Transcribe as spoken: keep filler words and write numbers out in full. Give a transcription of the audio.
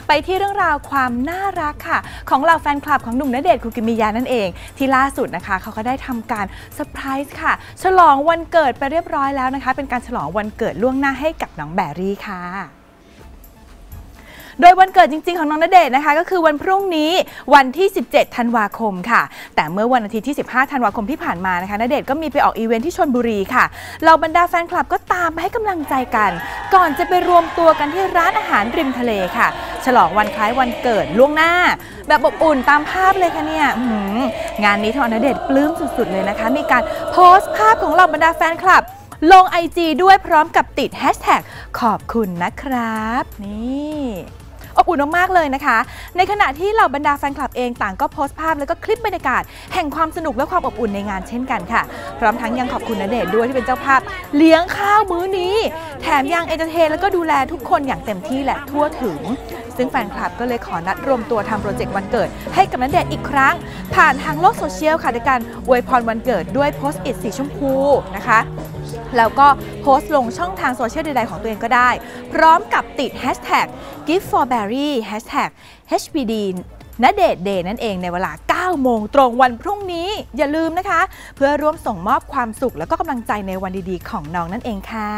ไปที่เรื่องราวความน่ารักค่ะของเหล่าแฟนคลับของหนุ่มณเดชน์คุกิมิยะนั่นเองที่ล่าสุดนะคะเขาก็ได้ทำการเซอร์ไพรส์ค่ะฉลองวันเกิดไปเรียบร้อยแล้วนะคะเป็นการฉลองวันเกิดล่วงหน้าให้กับน้องแบรี่ค่ะโดยวันเกิดจริงๆของน้องณเดชน์นะคะก็คือวันพรุ่งนี้วันที่สิบเจ็ดธันวาคมค่ะแต่เมื่อวันอาทิตย์ที่สิบห้าธันวาคมที่ผ่านมานะคะณเดชน์ก็มีไปออกอีเวนท์ที่ชลบุรีค่ะเหล่าบรรดาแฟนคลับก็ตามไปให้กำลังใจกันก่อนจะไปรวมตัวกันที่ร้านอาหารริมทะเลค่ะฉลองวันคล้ายวันเกิดล่วงหน้าแบบอบอุ่นตามภาพเลยค่ะเนี่ยงานนี้ทางณเดชน์ปลื้มสุดๆเลยนะคะมีการโพสต์ภาพของเหล่าบรรดาแฟนคลับลง ไอ จี ด้วยพร้อมกับติดแฮชแท็กขอบคุณนะครับนี่อบอุ่นมากๆเลยนะคะในขณะที่เหล่าบรรดาแฟนคลับเองต่างก็โพสต์ภาพแล้วก็คลิปบรรยากาศแห่งความสนุกและความอบอุ่นในงานเช่นกันค่ะพร้อมทั้งยังขอบคุณณเดชน์ด้วยที่เป็นเจ้าภาพเลี้ยงข้าวมื้อนี้แถมยังเอนเตอร์เทนแล้วก็ดูแลทุกคนอย่างเต็มที่และทั่วถึงซึ่งแฟนคลับก็เลยขอนัดรวมตัวทำโปรเจกต์วันเกิดให้กับณเดชน์อีกครั้งผ่านทางโลกโซเชียลค่ะในการอวยพรวันเกิดด้วยโพสต์อิทสีชมพูนะคะแล้วก็โพสต์ลงช่องทางโซเชียลใดๆของตัวเองก็ได้พร้อมกับติดแฮชแท็ก gift for berry แฮชแท็ก เอช พี ดี ณเดชน์เดย์นั่นเองในเวลาเก้าโมงตรงวันพรุ่งนี้อย่าลืมนะคะเพื่อร่วมส่งมอบความสุขแล้วก็กำลังใจในวันดีๆของน้องนั่นเองค่ะ